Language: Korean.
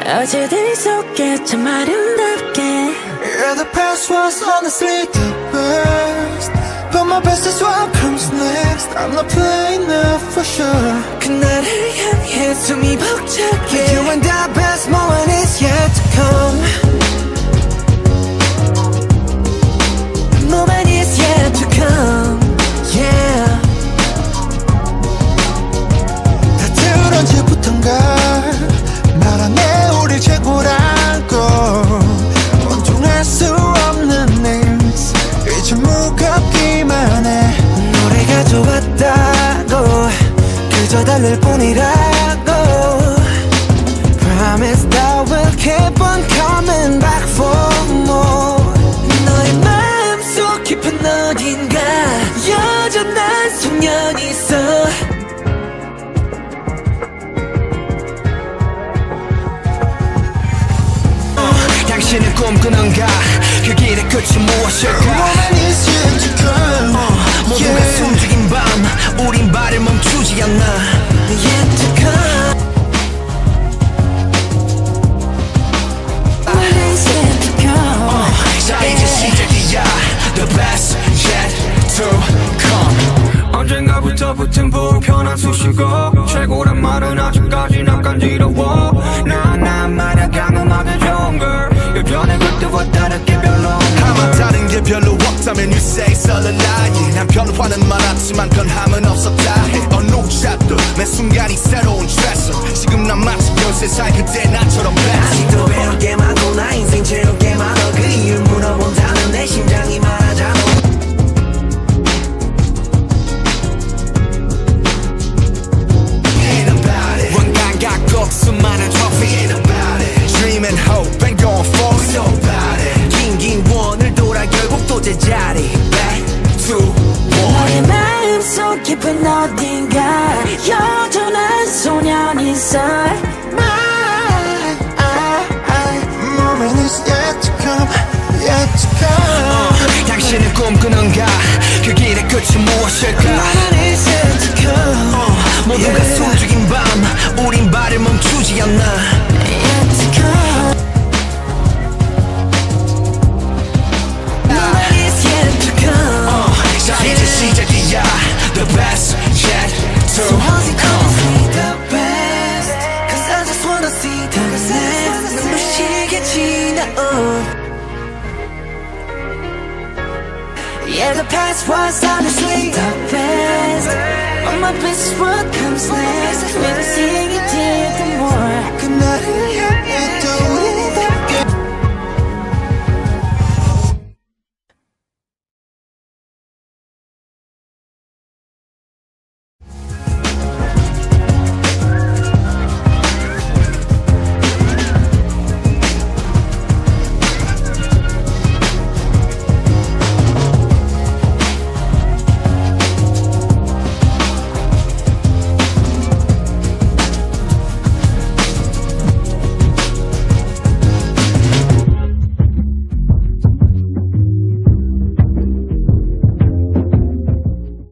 어제들 속에 참 아름답게. Yeah, the past was honestly the best, but my best is what comes next. I'm not playing now for sure. 그날을 향해 숨이 벅차게. You and the best moment is yet to come. Moment is yet to come. Yeah. 다들 언제부턴가 말하네 우리 최고라고. 온종할 수 없는 names 이제 무겁기만 해. 노래가 좋았다고 그저 달랠 뿐이라고. Promise that we'll keep on coming back for more. 너의 마음속 깊은 어딘가 여전한 소년이 있어. 당신은 꿈꾸는가 그 길의 끝이 무엇일까. Moment is yet to come. 모두가 숨죽인 밤 우린 발을 멈추지 않나. Yet to come. Moment is yet to come. 자 이제 시작이야. The best yet to come. 언젠가부터 붙은 불편한 수식어. 최고란 말은 아직까지 난 간지러워. 난 말야간 음악의 좋은 걸. 예전에 그때와 다르게 별로 아마 다른 게 별로 없다면 you say it's all a lie. 난 변화는 많았지만 변함은 없었다 해. 어느 샷도 매 순간이 새로운 트레서. 지금 난 마치 13살 그때 나처럼 아직도 배울 게 많고 나 인생 채울 게 많아. 그 이유를 물어본다면 내 심장이 말하잖아. 원감각곡 수많은 trophy. Dream and hope and going forward. 긴긴 원을 돌아 결국 또 제자리. Back to one. 너의 마음속 깊은 어딘가 여전한 소년이 있어. Moment is yet to come, yet to come. 당신은 꿈꾸는가 그 길의 끝이 무엇일까. Moment is yet to come. 모두가 숨죽인 밤 우린 발을 멈추지 않나. Yet to come. Moment is yet to come. 자 이제 시작이야. The best yet to So how's it gonna come. be the best? Cause I just wanna see the next. 눈부시게 지나온. Yeah, the past was honestly the best, but my best is what comes next. We'll sing it till the more. 그날을